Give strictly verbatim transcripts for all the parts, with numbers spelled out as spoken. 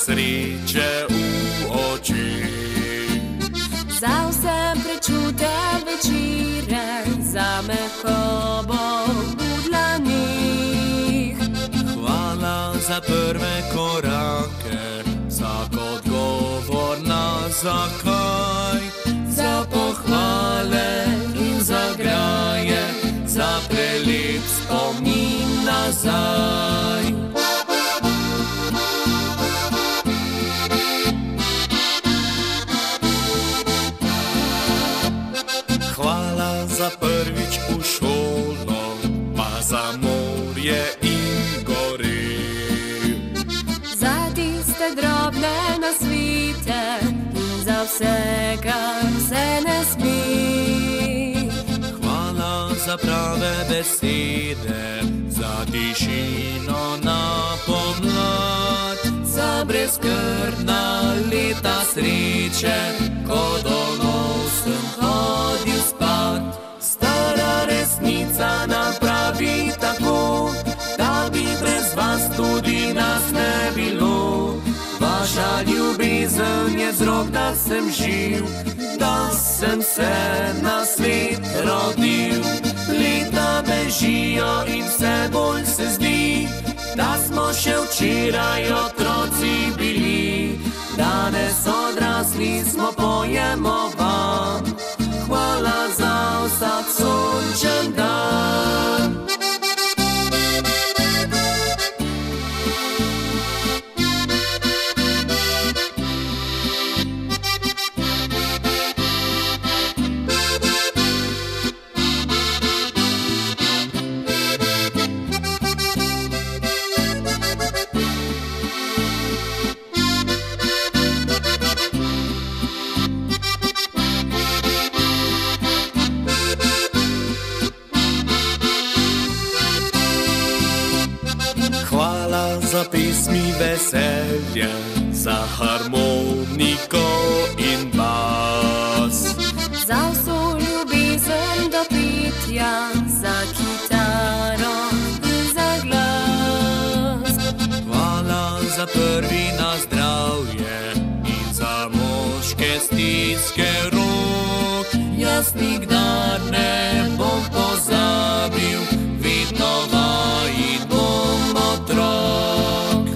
sreče v oči. Za vse prečute večere, za mehkobo v dlanih. Hvala za prve korake, za odgovor na zakaj, za pohvale in za graje, za prelep spomin nazaj. Hvala za prvič v šolo, pa za morje in gori. Za tiste drobne nasvite in za vse, kar se ne smi. Hvala za prave besede, za tišino na pomlad, za brezskrbna leta sreče, ko domov sem hodil spat. Stara resnica nam pravi tako, da bi brez vas tudi nas ne bilo. Vaša ljubezen je vzrok, da sem živ, da sem se na svet rodil. Leta bežijo in vse bolj se zdi, da smo še včeraj otroci bili. Danes odrasli smo, pojemo vam, hvala za vsak sončen dan. Hvala za pesmi veselje, za harmoniko in bas. Za vso ljubezen do petja, za kitaro in za glas. Hvala za prvi na zdravje in za moške stiske rok. Jaz nikdar ne bom pozabil, vedno vajin bom otrok.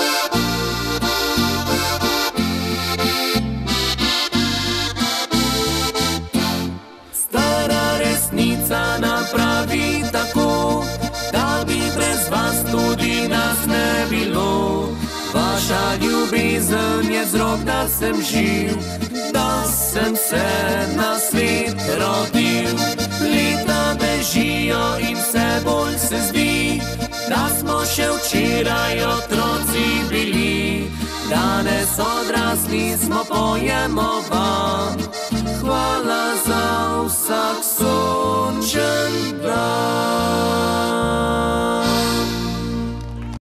Stara resnica nam pravi tako, da bi brez vas tudi nas ne bilo. Vaša ljubezen je vzrok, da sem živ, da sem se na svet rodil. Leta bežijo in vse bolj se zdi, da smo še včeraj otroci bili. Danes odrasli smo, pojemo vam, hvala za vsak